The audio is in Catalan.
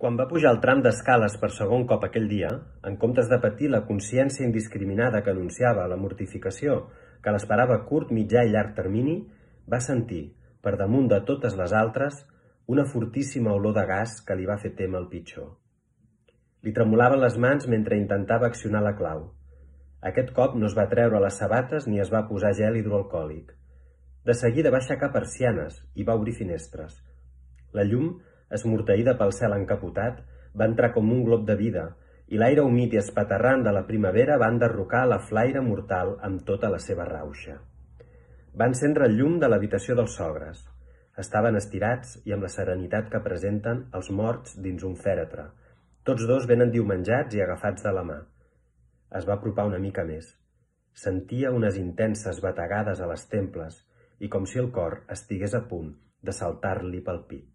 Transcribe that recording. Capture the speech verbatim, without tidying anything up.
Quan va pujar el tram d'escales per segon cop aquell dia, en comptes de patir la consciència indiscriminada que anunciava la mortificació que l'esperava a curt, mitjà i llarg termini, va sentir, per damunt de totes les altres, una fortíssima olor de gas que li va fer témer el pitjor. Li tremolaven les mans mentre intentava accionar la clau. Aquest cop no es va treure les sabates ni es va posar gel hidroalcohòlic. De seguida va aixecar persianes i va obrir finestres. La llum, esmorteïda pel cel encapotat, va entrar com un glob de vida i l'aire humit i espaterrant de la primavera va enderrocar la flaire mortal amb tota la seva rauxa. Va encendre el llum de l'habitació dels sogres. Estaven estirats i amb la serenitat que presenten els morts dins un fèretre, tots dos ben endiumenjats i agafats de la mà. Es va apropar una mica més. Sentia unes intenses bategades a les temples i com si el cor estigués a punt de saltar-li pel pit.